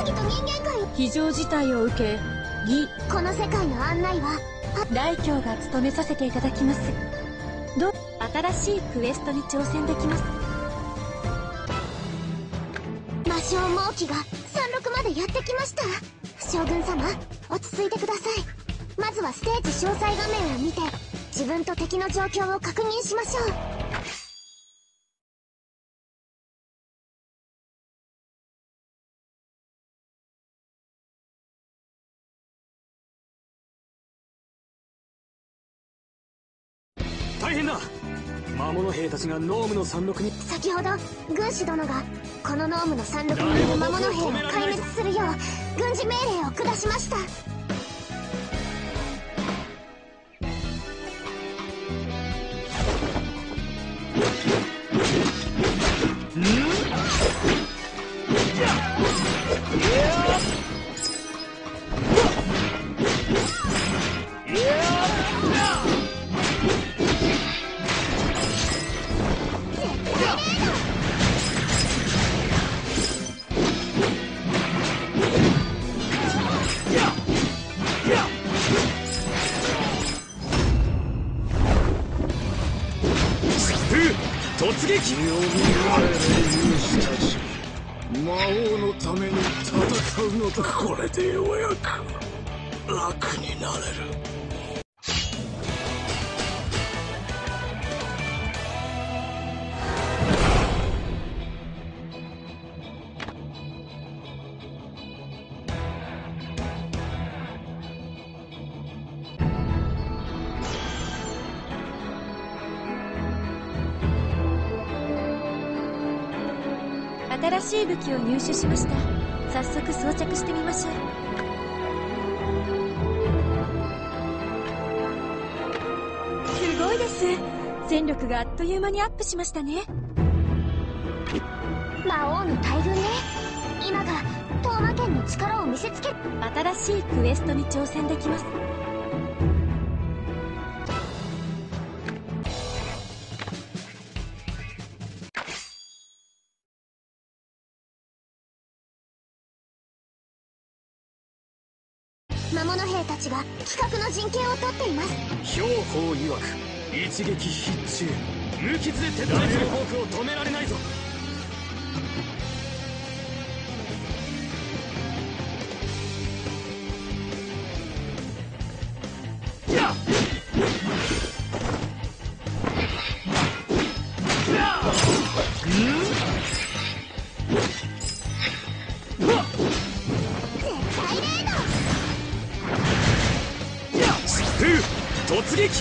議と人間界非常事態を受けこの世界の案内は大京が務めさせていただきます。新しいクエストに挑戦できます。 魔性猛鬼が36までやってきました。将軍様、落ち着いてください。まずはステージ詳細画面を見て自分と敵の状況を確認しましょう。 大変だ。魔物兵たちがノームの山麓に。 先ほど軍師殿がこのノームの山麓にいる魔物兵を壊滅するよう軍事命令を下しました。 突撃。 魔王のために戦うのだ。これでようやく楽になれる。 新しい武器を入手しました。早速装着してみましょう。すごいです。戦力があっという間にアップしましたね。 魔王の大軍ね。今が東馬県の力を見せつける。 新しいクエストに挑戦できます。 魔物兵たちが規格の陣形を取っています。 兵法曰く一撃必中。無傷で撤退するフォークを止められないぞ。突撃。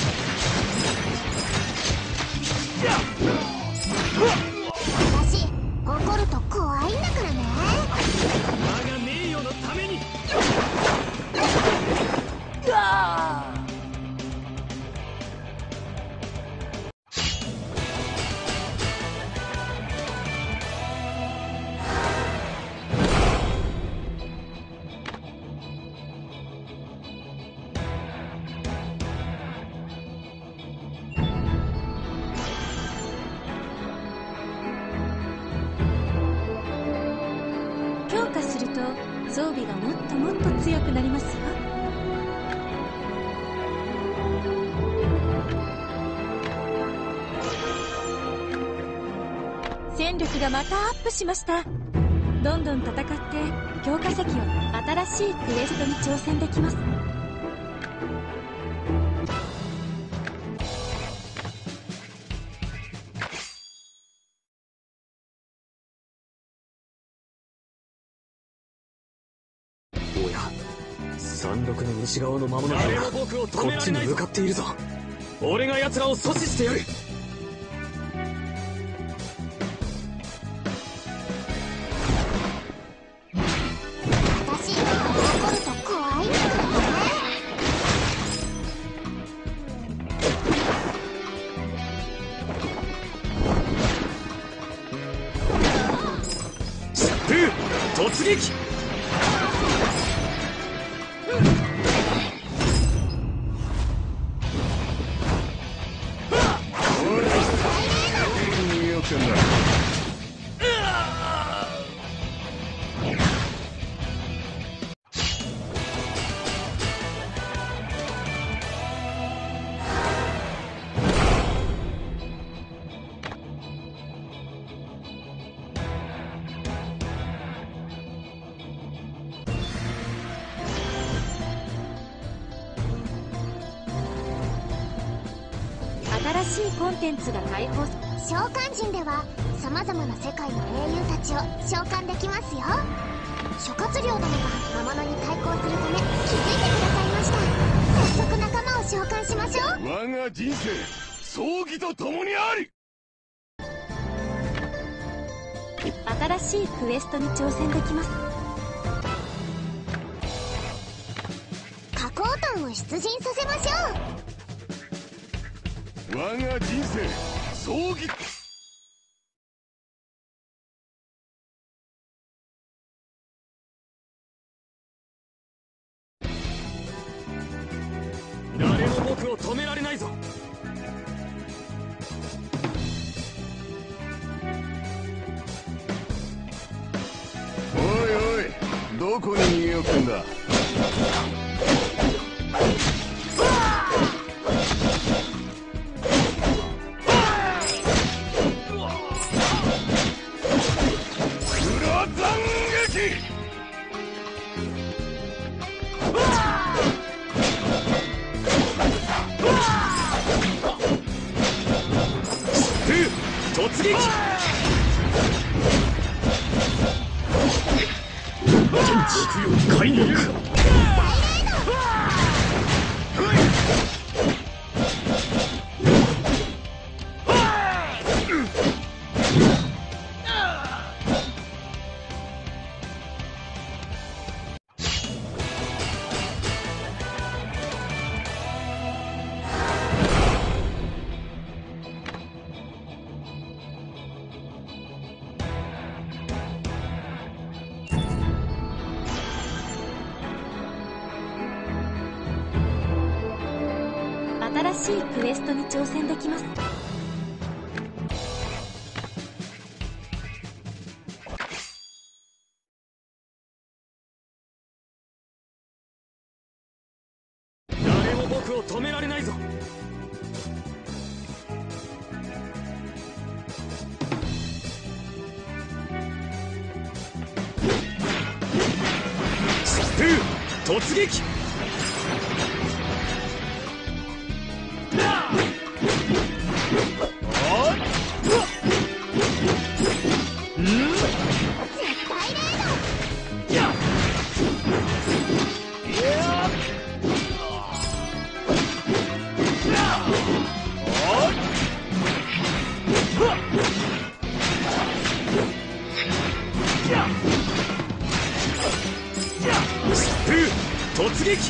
私怒ると怖いんだからね。 我が名誉のために。 強化すると装備がもっともっと強くなりますよ。戦力がまたアップしました。どんどん戦って強化石を新しいクエストに挑戦できます。 おや、山麓の西側の魔物兵がこっちに向かっているぞ。俺が奴らを阻止してやる。 私怒ると怖いんだからね。 突撃。 新しいコンテンツが開放。 召喚人では様々な世界の英雄たちを召喚できますよ。諸葛亮殿が魔物に対抗するため気づいてくださいました。早速仲間を召喚しましょう。 我が人生葬儀と共にあり。 新しいクエストに挑戦できます。 加工炭を出陣させましょう。 我が人生葬儀。 誰も僕を止められないぞ。 おいおい、どこに逃げよってんだ。裏斬撃。 突撃。海にいる。 新しいクエストに挑戦できます。 誰も僕を止められないぞ。突撃。突撃。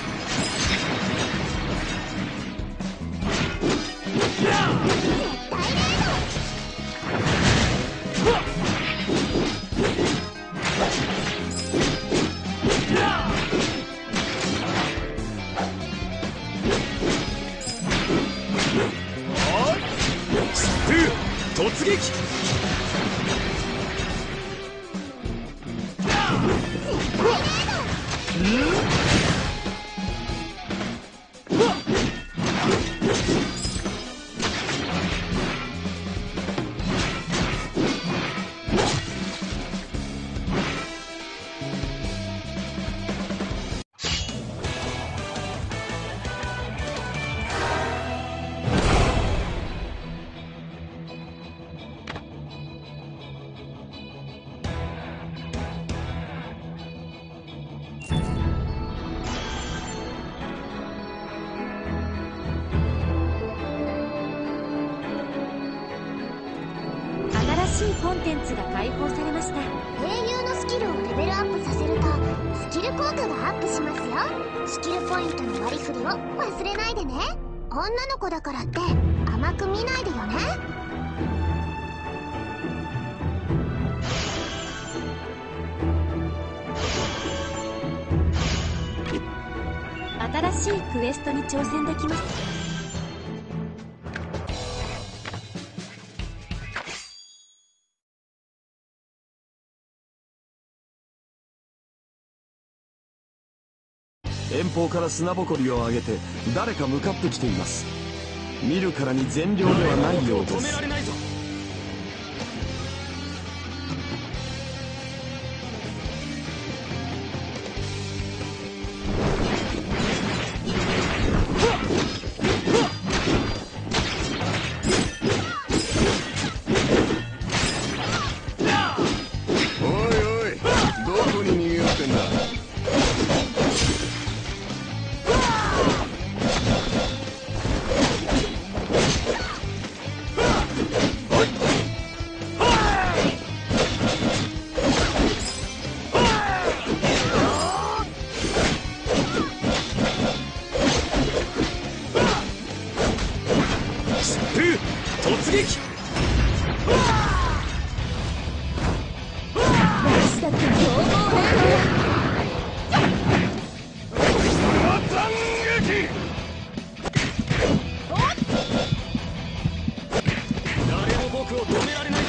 突撃。 新しいコンテンツが開放されました。 英雄のスキルをレベルアップさせるとスキル効果がアップしますよ。スキルポイントの割り振りを忘れないでね。女の子だからって甘く見ないでよね。 新しいクエストに挑戦できます。 遠方から砂ぼこりを上げて誰か向かってきています。見るからに善良ではないようです。 撃。 私だって凶暴ね。 斬撃。 誰も僕を止められないぞ。